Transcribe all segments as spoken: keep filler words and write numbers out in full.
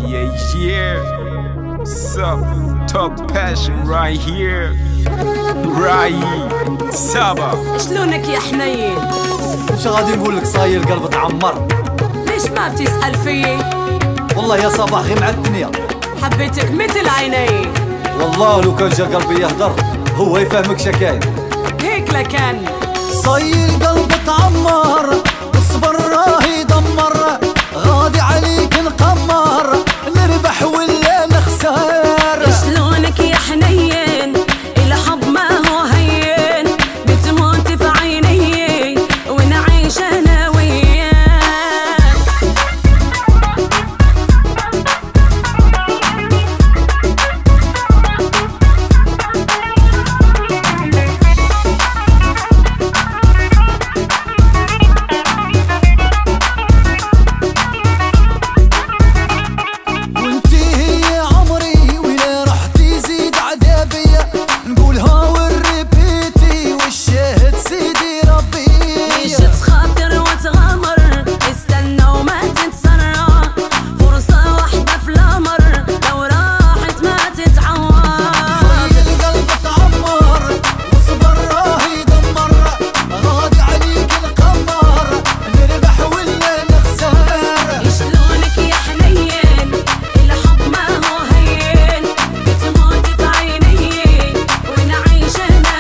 Yeah, yeah. Sup, talk passion right here. Right. سابا شلونك يا حنين؟ شو غادي نقول لك؟ صاير القلب تعمر. ليش ما بتسأل فيي؟ والله يا صباح غير مع الدنيا حبيتك مثل عيني. والله لو كان جا قلبي يهدر هو يفهمك شكاين. هيك لكان صاير القلب تعمر، اصبر راهي دمر، غادي عليك نقمر، نربح ولا نخسر. شلونك يا حنين؟ الحب ما هو هين، بتموت في عيني ونعيش انا وياك. وانتي هي عمري ولا رحتي زيد عذابية، نقولها والريبيتي والشاهد سيدي ربي. ليش تخاطر وتغامر؟ استنى وما تتسرع، فرصة واحدة في العمر لو راحت ما تتعوض. صاير القلب تعمر، واصبر راهي دمر، غادي عليك نقمر، نربح ولا نخسر. شلونك يا حنين؟ الحب ما هو هين، بتموت في عيني ونعيش انا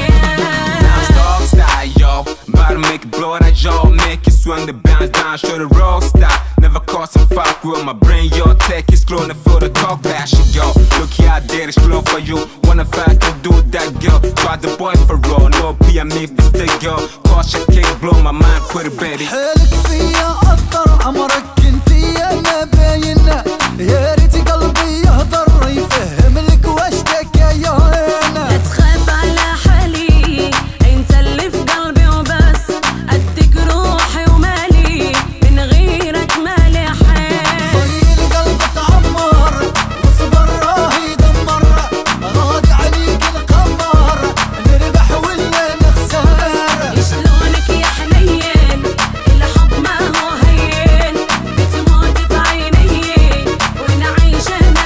وياك. Dog style, yo. About to make it blow that jaw, make it swing the bounce down, show the roll style. Never caught some fuck with my brain, yo. Tech is glowing for the talk passion, yo. Look here, I did it, slow for you. Wanna fight, can do that, girl. Try the boy for raw, no P M if this the girl. Caution can't blow my mind, put it baby. حالك فيا أثر، عمرك انتي يا ما باين، يا ريت قلبي يهدر يفهم لك واش تكاين. لا تخاف على حالي، انت اللي في قلبي وبس، اديك روحي ومالي، من غيرك مالي حال. صاير القلب تعمر، واصبر راهي دمر، غادي عليك نقمر، نربح ولا نخسر. شلونك يا حنين؟ الحب ما هو هين، بتموت في عيني ونعيش انا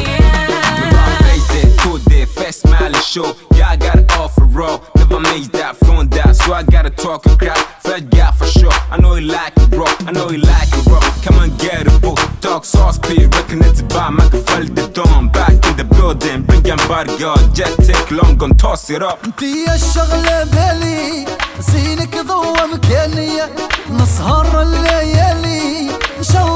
وياك. Face it, two day, fast smile and show. Yeah, I got it all for raw. Never made that, flown that, so I gotta talk a crap. Fed guy for sure. I know he like it raw. I know he like it raw. Come on, get it, boo. Talk sauce, speed, reckon it's a bomb. I can feel the dawn. Back in the building, bring your body, girl. Jet take long, gon' toss it up. انتي يا الشغلة بالي، زينك ضوى مكاني، نسهر الليالي ان شاء